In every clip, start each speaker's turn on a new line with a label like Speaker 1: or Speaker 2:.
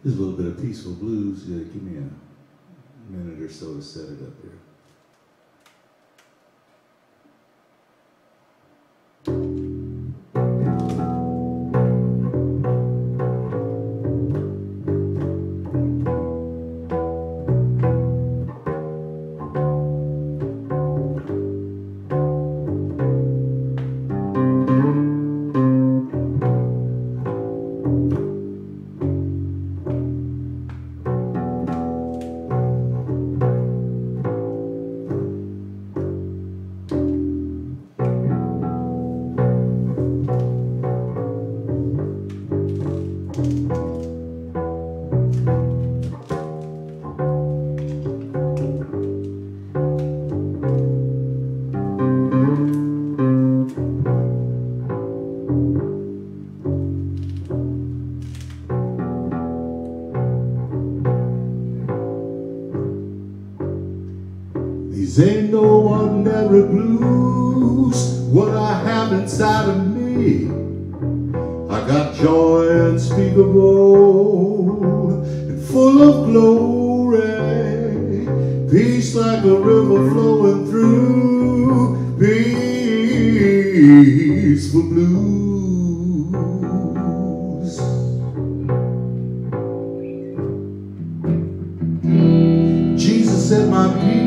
Speaker 1: Just a little bit of Peacefull Blues. Yeah, give me a minute or so to set it up here. These ain't no ordinary blues, what I have inside of me. I got joy unspeakable and full of glory, peace like a river flowing through Peacefull Blues. Jesus said, my peace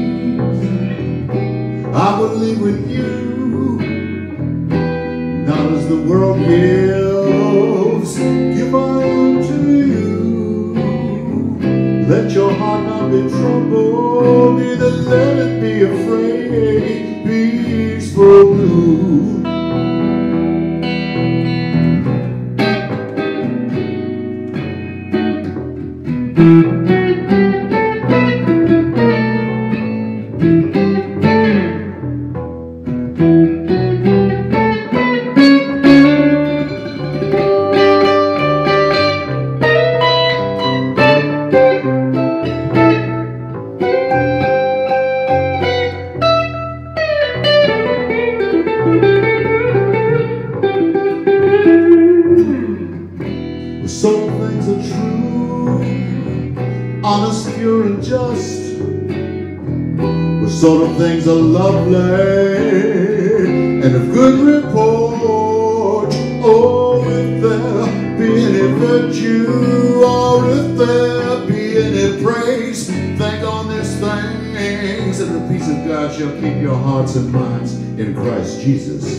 Speaker 1: I will leave with you, not as the world gives, give I unto you. Let your heart not be troubled, neither let it be afraid. Peacefull Blues. Some things are true, honest, pure, and just. But some things are lovely and of good report. Oh, if there be any virtue, or if there be any praise, think on these things, and the peace of God shall keep your hearts and minds in Christ Jesus.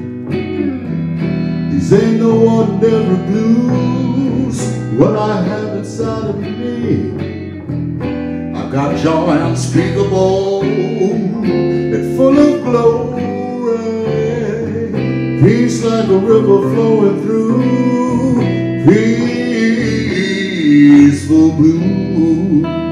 Speaker 1: These ain't no ordinary blues, what I have inside of me. I got joy unspeakable and full of glory, peace like a river flowing through Peacefull Blues.